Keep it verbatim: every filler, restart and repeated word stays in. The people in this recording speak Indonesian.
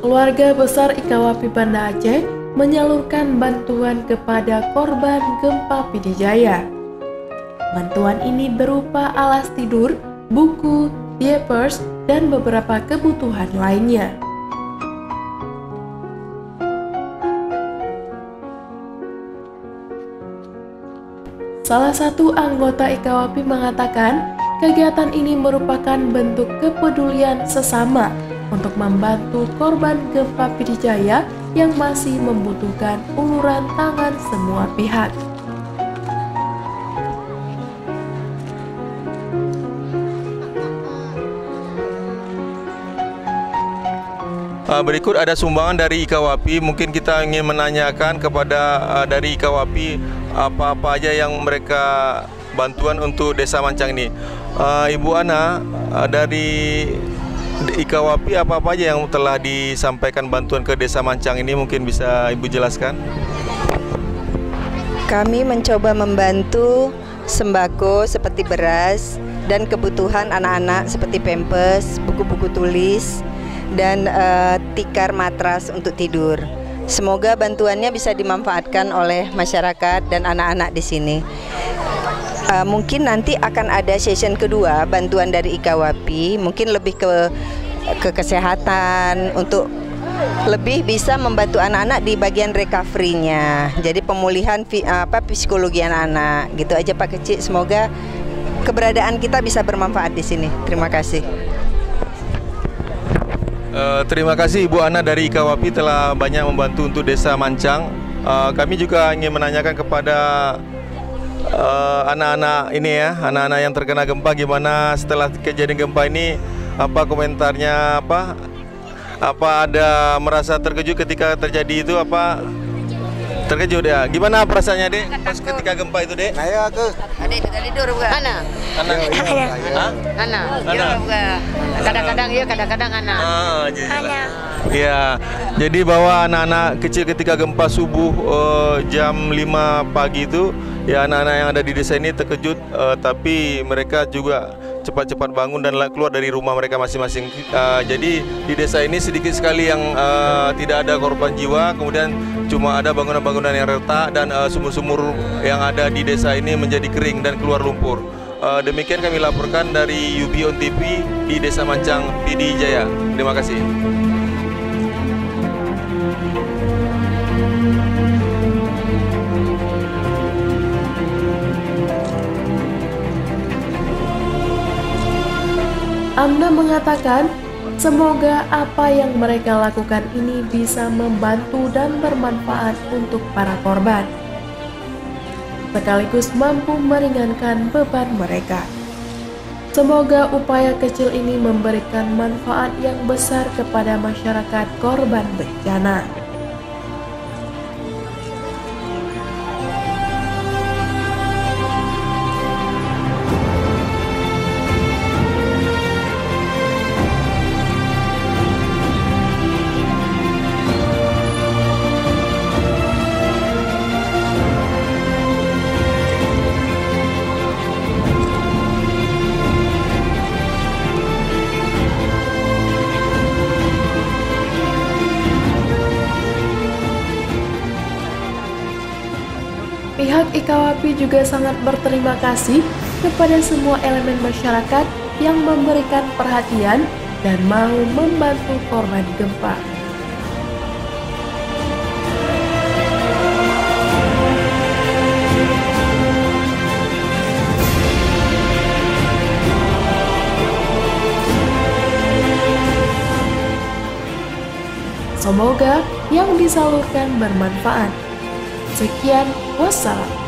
Keluarga besar Ikawapi Banda Aceh menyalurkan bantuan kepada korban gempa Pidijaya. Bantuan ini berupa alas tidur, buku, diapers, dan beberapa kebutuhan lainnya. Salah satu anggota Ikawapi mengatakan, kegiatan ini merupakan bentuk kepedulian sesama untuk membantu korban gempa Pidijaya yang masih membutuhkan uluran tangan semua pihak. Berikut ada sumbangan dari Ikawapi. Mungkin kita ingin menanyakan kepada uh, dari Ikawapi apa-apa aja yang mereka bantuan untuk Desa Mancang ini. Uh, Ibu Ana, uh, dari Ikawapi apa-apa aja yang telah disampaikan bantuan ke Desa Mancang ini, mungkin bisa Ibu jelaskan? Kami mencoba membantu sembako seperti beras dan kebutuhan anak-anak seperti pampers, buku-buku tulis, dan uh, tikar matras untuk tidur. Semoga bantuannya bisa dimanfaatkan oleh masyarakat dan anak-anak di sini. Uh, mungkin nanti akan ada session kedua bantuan dari Ikawapi, mungkin lebih ke ke kesehatan untuk lebih bisa membantu anak-anak di bagian recovery-nya. Jadi pemulihan apa psikologi anak-anak. Gitu aja Pak Kecik. Semoga keberadaan kita bisa bermanfaat di sini. Terima kasih. Uh, terima kasih Ibu Ana dari Ikawapi telah banyak membantu untuk Desa Mancang. Uh, kami juga ingin menanyakan kepada anak-anak uh, ini ya, anak-anak yang terkena gempa, gimana setelah kejadian gempa ini, apa komentarnya, apa apa ada merasa terkejut ketika terjadi itu, apa terkejut ya? Gimana perasaannya Dek pas ketika gempa itu Dek? Ayo aku. Adik kita tidur bukan? Ana. Ana. Ana. Ana. Ana. Kadang-kadang ya, kadang-kadang Ana. Ah, Ana. Ya, jadi bahwa anak-anak kecil ketika gempa subuh uh, jam lima pagi itu, ya anak-anak yang ada di desa ini terkejut, uh, tapi mereka juga cepat-cepat bangun dan keluar dari rumah mereka masing-masing. Uh, jadi di desa ini sedikit sekali yang uh, tidak ada korban jiwa, kemudian cuma ada bangunan-bangunan yang retak dan sumur-sumur uh, yang ada di desa ini menjadi kering dan keluar lumpur. Uh, demikian kami laporkan dari U B O N T V di Desa Mancang Pidijaya. Terima kasih. Amna mengatakan, semoga apa yang mereka lakukan ini bisa membantu dan bermanfaat untuk para korban, sekaligus mampu meringankan beban mereka. Semoga upaya kecil ini memberikan manfaat yang besar kepada masyarakat korban bencana. Pihak Ikawapi juga sangat berterima kasih kepada semua elemen masyarakat yang memberikan perhatian dan mau membantu korban gempa. Semoga yang disalurkan bermanfaat. Sekian, wassalam.